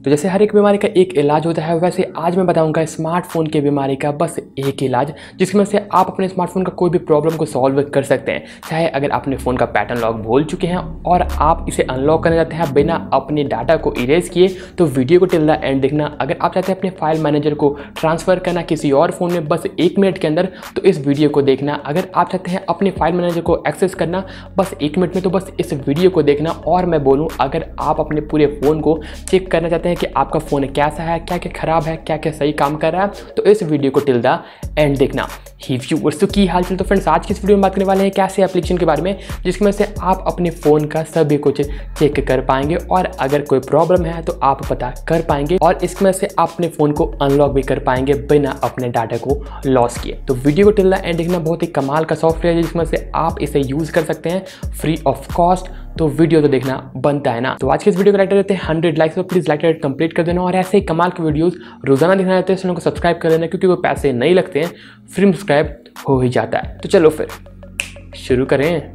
तो जैसे हर एक बीमारी का एक इलाज होता है, वैसे आज मैं बताऊंगा स्मार्टफोन की बीमारी का बस एक इलाज, जिसकी वजह से आप अपने स्मार्टफोन का कोई भी प्रॉब्लम को सॉल्व कर सकते हैं। चाहे अगर अपने फ़ोन का पैटर्न लॉक भूल चुके हैं और आप इसे अनलॉक करना चाहते हैं बिना अपने डाटा को इरेज किए, तो वीडियो को टिल द एंड देखना। अगर आप चाहते हैं अपने फाइल मैनेजर को ट्रांसफ़र करना किसी और फ़ोन में बस 1 मिनट के अंदर, तो इस वीडियो को देखना। अगर आप चाहते हैं अपने फाइल मैनेजर को एक्सेस करना बस 1 मिनट में, तो बस इस वीडियो को देखना। और मैं बोलूँ, अगर आप अपने पूरे फ़ोन को चेक करना चाहते हैं कि आपका फ़ोन कैसा है, क्या क्या ख़राब है, क्या क्या सही काम कर रहा है, तो इस वीडियो को टिल द एंड देखना। ही व्यूअर्स, तो की हाल चल। तो फ्रेंड्स, आज की इस वीडियो में बात करने वाले हैं कैसे एप्लीकेशन के बारे में, जिसकी वजह से आप अपने फ़ोन का सभी कुछ चेक कर पाएंगे और अगर कोई प्रॉब्लम है तो आप पता कर पाएंगे और इसकी वजह से आप अपने फ़ोन को अनलॉक भी कर पाएंगे बिना अपने डाटा को लॉस किए। तो वीडियो को टिल द एंड देखना। बहुत ही कमाल का सॉफ्टवेयर है जिसकी वजह से आप इसे यूज़ कर सकते हैं फ्री ऑफ कॉस्ट। तो वीडियो तो देखना बनता है ना। तो आज के इस वीडियो को लाइक कर देते हैं 100 लाइक्स, तो प्लीज़ लाइक रेट कंप्लीट कर देना और ऐसे ही कमाल के वीडियोस रोजाना दिखाना रहते हैं। चैनल को सब्सक्राइब कर लेना, क्योंकि वो पैसे नहीं लगते हैं, फ्री सब्सक्राइब हो ही जाता है। तो चलो फिर शुरू करें।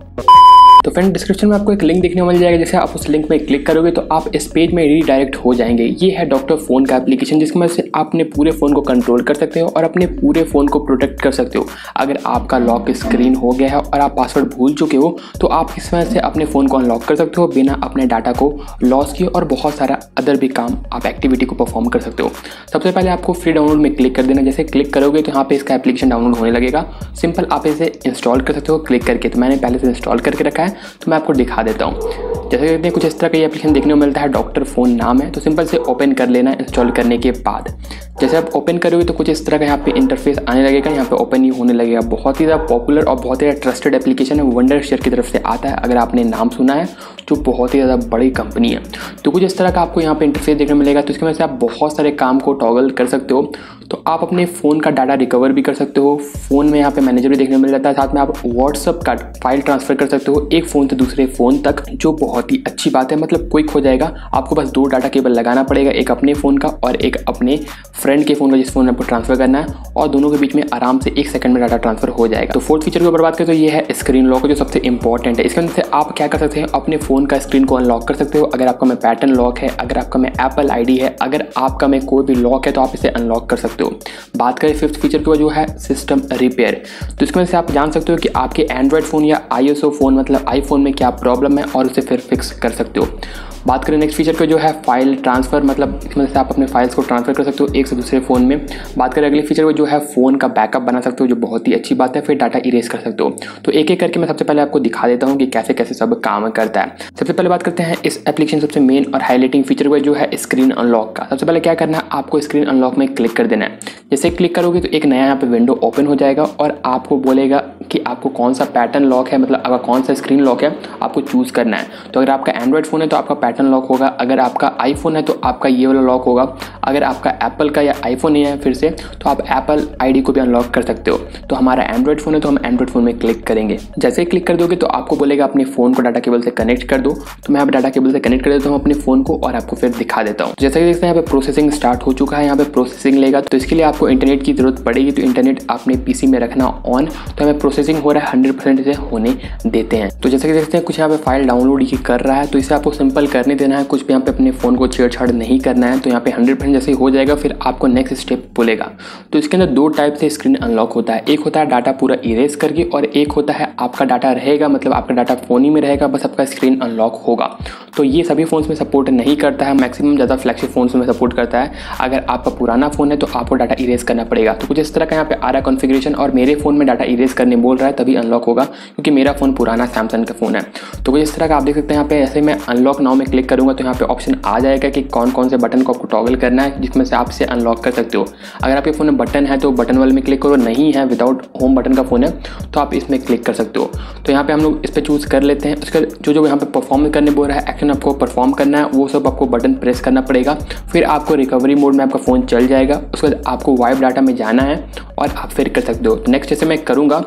तो फ्रेंड, डिस्क्रिप्शन में आपको एक लिंक देखने को मिल जाएगा। जैसे आप उस लिंक में क्लिक करोगे तो आप इस पेज में रीडायरेक्ट हो जाएंगे। ये है डॉक्टर फ़ोन का एप्लीकेशन, जिसकी मदद से आप अपने पूरे फ़ोन को कंट्रोल कर सकते हो और अपने पूरे फ़ोन को प्रोटेक्ट कर सकते हो। अगर आपका लॉक स्क्रीन हो गया है और आप पासवर्ड भूल चुके हो, तो आप इस वजह से अपने फ़ोन को अनलॉक कर सकते हो बिना अपने डाटा को लॉस किए और बहुत सारा अदर भी काम आप एक्टिविटी को परफॉर्म कर सकते हो। सबसे पहले आपको फ्री डाउनलोड में क्लिक कर देना। जैसे क्लिक करोगे तो यहाँ पे इसका एप्लीकेशन डाउनलोड होने लगेगा। सिंपल आप इसे इंस्टॉल कर सकते हो क्लिक करके। तो मैंने पहले से इंस्टॉल करके रखा है, तो मैं आपको दिखा देता हूँ। जैसे देखते हैं कुछ इस तरह का ये एप्लीकेशन देखने को मिलता है। डॉक्टर फ़ोन नाम है, तो सिंपल से ओपन कर लेना इंस्टॉल करने के बाद। जैसे आप ओपन करोगे तो कुछ इस तरह का यहाँ पे इंटरफेस आने लगेगा। यहाँ पे ओपन ही होने लगेगा। बहुत ही ज़्यादा पॉपुलर और बहुत ही ज़्यादा ट्रस्टेड एप्लीकेशन है, वंडरशेयर की तरफ से आता है। अगर आपने नाम सुना है, जो बहुत ही ज़्यादा बड़ी कंपनी है। तो कुछ इस तरह का आपको यहाँ पे इंटरफेस देखने को मिलेगा। तो इसकी वजह से आप बहुत सारे काम को टॉगल कर सकते हो। तो आप अपने फ़ोन का डाटा रिकवर भी कर सकते हो। फ़ोन में यहाँ पे मैनेजर भी देखने को मिल जाता है। साथ में आप व्हाट्सअप का फाइल ट्रांसफ़र कर सकते हो एक फ़ोन से दूसरे फ़ोन तक, जो बहुत ही अच्छी बात है। मतलब क्विक हो जाएगा। आपको बस 2 डाटा केबल लगाना पड़ेगा, एक अपने फ़ोन का और एक अपने फ्रेंड के फ़ोन का, जिस फ़ोन में आपको ट्रांसफ़र करना है, और दोनों के बीच में आराम से 1 सेकंड में डाटा ट्रांसफ़र हो जाएगा। तो फोर्थ फीचर की बात करें तो ये है स्क्रीन लॉक, जो सबसे इंपॉर्टेंट है। इसके अंदर से आप क्या कर सकते हैं, अपने फ़ोन का स्क्रीन को अनलॉक कर सकते हो। अगर आपका में पैटर्न लॉक है, अगर आपका में एप्पल आईडी है, अगर आपका में कोई भी लॉक है, तो आप इसे अनलॉक कर सकते हो। बात करें फिफ्थ फीचर की, जो है सिस्टम रिपेयर। तो इसकी वजह से आप जान सकते हो कि आपके एंड्रॉयड फ़ोन या आईएसओ फ़ोन मतलब आईफोन में क्या प्रॉब्लम है और उसे फिर फिक्स कर सकते हो। बात करें नेक्स्ट फीचर को, जो है फाइल ट्रांसफ़र, मतलब इसमें से आप अपने फाइल्स को ट्रांसफ़र कर सकते हो एक से दूसरे फ़ोन में। बात करें अगले फीचर को, जो है फ़ोन का बैकअप बना सकते हो, जो बहुत ही अच्छी बात है। फिर डाटा इरेज कर सकते हो। तो एक एक करके मैं सबसे पहले आपको दिखा देता हूँ कि कैसे कैसे सब काम करता है। सबसे पहले बात करते हैं इस एप्लीकेशन सबसे मेन और हाईलाइटिंग फीचर को, जो है स्क्रीन अनलॉक का। सबसे पहले क्या करना है, आपको स्क्रीन अनलॉक में क्लिक कर देना है। जैसे क्लिक करोगे तो एक नया यहाँ पे विंडो ओपन हो जाएगा और आपको बोलेगा कि आपको कौन सा पैटर्न लॉक है, मतलब अगर कौन सा स्क्रीन लॉक है आपको चूज़ करना है। तो अगर आपका एंड्रॉयड फ़ोन है तो आपका पैटर्न लॉक होगा, अगर आपका आईफोन है तो आपका ये वाला लॉक होगा, अगर आपका एप्पल का या आईफोन नहीं है फिर से, तो आप एप्पल आईडी को भी अनलॉक कर सकते हो। तो हमारा एंड्रॉयड फ़ोन है तो हम एंड्रॉयड फ़ोन में क्लिक करेंगे। जैसे ही क्लिक कर दोगे तो आपको बोलेगा अपने फ़ोन को डाटा केबल से कनेक्ट कर दो। तो मैं अब डाटा केबल से कनेक्ट कर देता हूँ अपने फ़ोन को और आपको फिर दिखा देता हूँ। जैसे कि देखते हैं यहाँ पे प्रोसेसिंग स्टार्ट हो चुका है। यहाँ पे प्रोसेसिंग लेगा, तो इसके लिए आपको इंटरनेट की जरूरत पड़ेगी। तो इंटरनेट अपने पीसी में रखना ऑन। तो हमें प्रोसेसिंग हो रहा है, 100% इसे होने देते हैं। तो जैसे कि देखते हैं कुछ यहाँ पे फाइल डाउनलोड ही कर रहा है, तो इसे आपको सिंपल करने देना है। कुछ भी यहाँ पे अपने फ़ोन को छेड़छाड़ नहीं करना है। तो यहाँ पे 100% जैसे ही हो जाएगा फिर आपको नेक्स्ट स्टेप बोलेगा। तो इसके अंदर 2 टाइप से स्क्रीन अनलॉक होता है। एक होता है डाटा पूरा इरेज करके और एक होता है आपका डाटा रहेगा, मतलब आपका डाटा फ़ोन ही में रहेगा, बस आपका स्क्रीन अनलॉक होगा। तो ये सभी फ़ोन्स में सपोर्ट नहीं करता है, मैक्सिमम ज़्यादा फ्लैगशिप फ़ोन्स में सपोर्ट करता है। अगर आपका पुराना फ़ोन है तो आपको डाटा इरेज करना पड़ेगा। तो कुछ इस तरह का यहाँ पे आ रहा है कॉन्फ़िगरेशन और मेरे फ़ोन में डाटा इरेज करने बोल रहा है, तभी अनलॉक होगा, क्योंकि मेरा फ़ोन पुराना सैमसंग का फ़ोन है। तो कुछ इस तरह का आप देख सकते हैं यहाँ पे। ऐसे मैं अनलॉक नाउ में क्लिक करूँगा तो यहाँ पे ऑप्शन आ जाएगा कि कौन कौन से बटन को आपको टॉगल करना है, जिसमें से आप इसे अनलॉक कर सकते हो। अगर आपके फ़ोन में बटन है तो बटन वाले में क्लिक करो, नहीं है विदाउट होम बटन का फ़ोन है तो आप इसमें क्लिक कर सकते हो। तो यहाँ पे हम लोग इस पर चूज़ कर लेते हैं। उसका जो यहाँ पे परफॉर्म करने बोल रहा है, एक्शन आपको परफॉर्म करना है, वो सब आपको बटन प्रेस करना पड़ेगा। फिर आपको रिकवरी मोड में आपका फ़ोन चल जाएगा। उसके बाद आपको वाइप डाटा में जाना है और आप फिर कर सकते हो। तो नेक्स्ट जैसे मैं करूँगा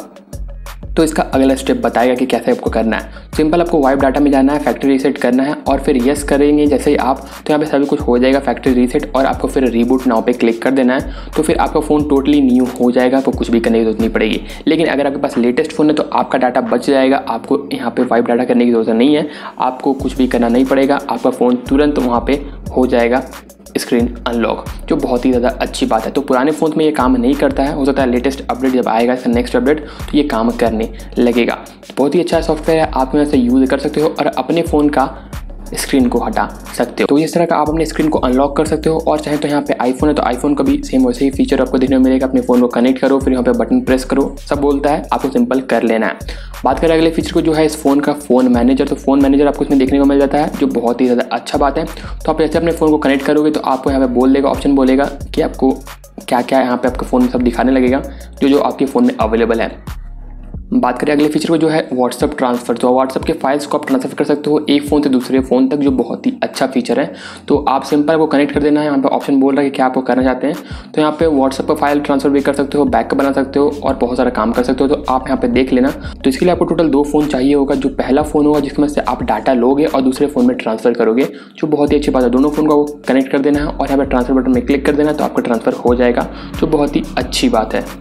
तो इसका अगला स्टेप बताएगा कि कैसे आपको करना है। सिंपल आपको वाइप डाटा में जाना है, फैक्ट्री रीसेट करना है और फिर यस करेंगे जैसे ही आप, तो यहाँ पे सभी कुछ हो जाएगा फैक्ट्री रीसेट और आपको फिर रीबूट नाउ पे क्लिक कर देना है। तो फिर आपका फ़ोन टोटली न्यू हो जाएगा, आपको कुछ भी करने की जरूरत नहीं पड़ेगी। लेकिन अगर आपके पास लेटेस्ट फ़ोन है तो आपका डाटा बच जाएगा, आपको यहाँ पे वाइप डाटा करने की जरूरत नहीं है, आपको कुछ भी करना नहीं पड़ेगा, आपका फ़ोन तुरंत वहाँ पर हो जाएगा स्क्रीन अनलॉक, जो बहुत ही ज़्यादा अच्छी बात है। तो पुराने फ़ोन में ये काम नहीं करता है, हो सकता है लेटेस्ट अपडेट जब आएगा इसका नेक्स्ट अपडेट तो ये काम करने लगेगा। तो बहुत ही अच्छा सॉफ्टवेयर है, आप यहाँ से यूज़ कर सकते हो और अपने फ़ोन का स्क्रीन को हटा सकते हो। तो इस तरह का आप अपने स्क्रीन को अनलॉक कर सकते हो। और चाहे तो यहाँ पे आईफोन है तो आईफोन का भी सेम वैसे ही फीचर आपको देखने को मिलेगा। अपने फ़ोन को कनेक्ट करो, फिर यहाँ पे बटन प्रेस करो, सब बोलता है, आपको सिंपल कर लेना है। बात करें अगले फीचर को जो है इस फ़ोन का फ़ोन मैनेजर। तो फ़ोन मैनेजर आपको इसमें देखने को मिल जाता है, जो बहुत ही ज़्यादा अच्छा बात है। तो आप जैसे अपने फ़ोन को कनेक्ट करोगे तो आपको यहाँ पे बोल देगा, ऑप्शन बोलेगा कि आपको क्या क्या यहाँ पे आपके फ़ोन में सब दिखाने लगेगा जो आपके फ़ोन में अवेलेबल है। बात करें अगले फीचर को जो है व्हाट्सअप ट्रांसफ़र। तो व्हाट्सअप के फाइल्स को आप ट्रांसफ़र कर सकते हो एक फ़ोन से दूसरे फ़ोन तक, जो बहुत ही अच्छा फीचर है। तो आप सिंपल वो कनेक्ट कर देना है, यहाँ पे ऑप्शन बोल रहा है कि क्या आपको करना चाहते हैं। तो यहाँ पे व्हाट्सअप पर फाइल ट्रांसफ़र भी कर सकते हो, बैकअप बना सकते हो और बहुत सारा काम कर सकते हो। तो आप यहाँ पे देख लेना। तो इसके लिए आपको टोटल 2 फ़ोन चाहिए होगा। जो पहला फ़ोन होगा जिसमें से आप डाटा लोगे और दूसरे फ़ोन में ट्रांसफ़र करोगे, जो बहुत ही अच्छी बात है। दोनों फ़ोन को कनेक्ट कर देना है और यहाँ पर ट्रांसफ़र बटन में क्लिक कर देना तो आपका ट्रांसफ़र हो जाएगा, जो बहुत ही अच्छी बात है।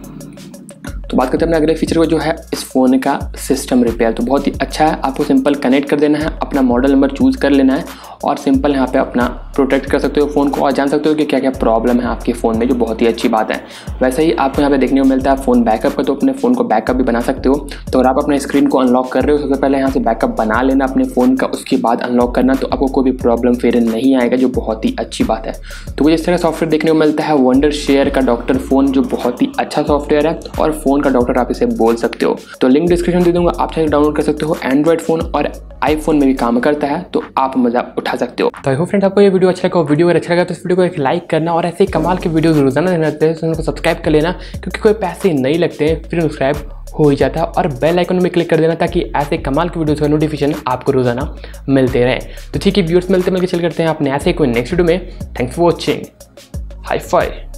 तो बात करते हैं अपने अगले फीचर को जो है इस फ़ोन का सिस्टम रिपेयर। तो बहुत ही अच्छा है, आपको सिंपल कनेक्ट कर देना है, अपना मॉडल नंबर चूज़ कर लेना है और सिंपल यहाँ पे अपना प्रोटेक्ट कर सकते हो फ़ोन को और जान सकते हो कि क्या क्या प्रॉब्लम है आपके फ़ोन में, जो बहुत ही अच्छी बात है। वैसे ही आपको यहाँ पे देखने को मिलता है फ़ोन बैकअप का, तो अपने फ़ोन को बैकअप भी बना सकते हो। तो अगर आप अपने स्क्रीन को अनलॉक कर रहे हो सबसे पहले यहाँ से बैकअप बना लेना अपने फ़ोन का, उसके बाद अनलॉक करना, तो आपको कोई भी प्रॉब्लम फिर नहीं आएगा, जो बहुत ही अच्छी बात है। तो कुछ इस तरह का सॉफ्टवेयर देखने को मिलता है वंडरशेयर का डॉक्टर फ़ोन, जो बहुत ही अच्छा सॉफ्टवेयर है और फ़ोन का डॉक्टर आप इसे बोल सकते हो। तो लिंक डिस्क्रिप्शन दे दूंगा, आप चाहे डाउनलोड कर सकते हो। एंड्रॉइड फ़ोन और आईफोन में भी काम करता है, तो आप मज़ा उठा सकते हो। तो आई होप फ्रेंड्स आपको ये वीडियो अच्छा लगा। वीडियो अगर अच्छा लगा तो इस वीडियो को एक लाइक करना और ऐसे ही कमाल के वीडियो रोजाना रहते हैं तो उनको सब्सक्राइब कर लेना, क्योंकि कोई पैसे नहीं लगते हैं, फिर सब्सक्राइब हो ही जाता है। और बेल आइकन में क्लिक कर देना ताकि ऐसे कमाल के वीडियोस का नोटिफिकेशन आपको रोजाना मिलते रहें। तो ठीक है व्यूअर्स, मिलते चल करते हैं अपने ऐसे कोई नेक्स्ट वीडियो में। Thanks for watching. Hi phi.